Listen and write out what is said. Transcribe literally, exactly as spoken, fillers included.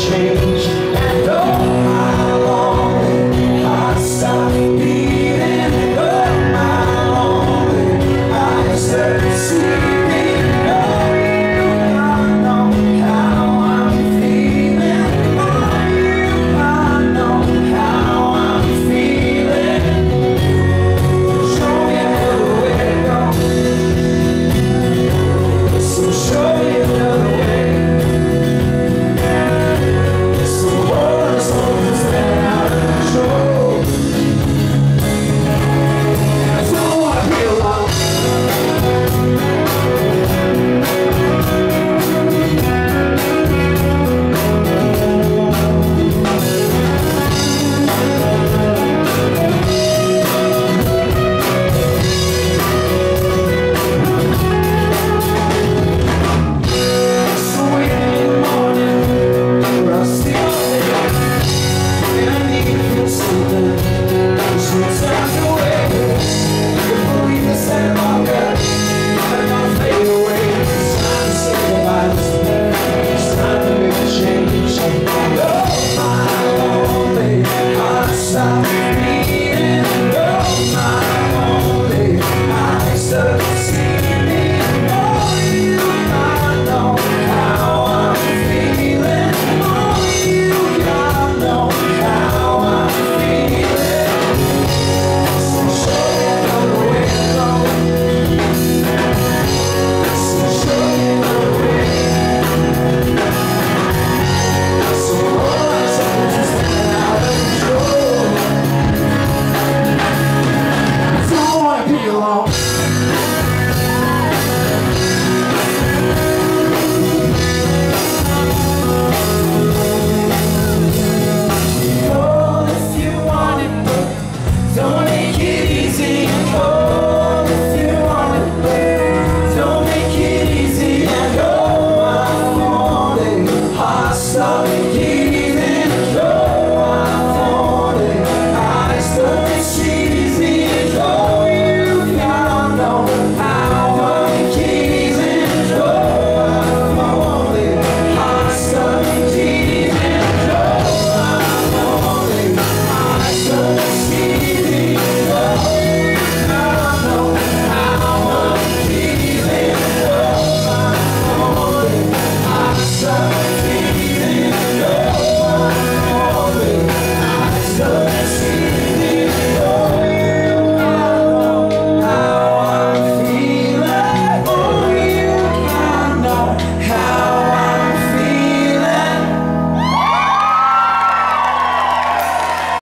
change. And oh, my lonely heart stopped beating. And oh, my lonely eyes started sleeping. Oh, you, I know how I'm feeling. Oh, you, I know how I'm feeling. Show me another way to go. So show me another way. So all this love is out of control. I don't wanna be alone. Sorry.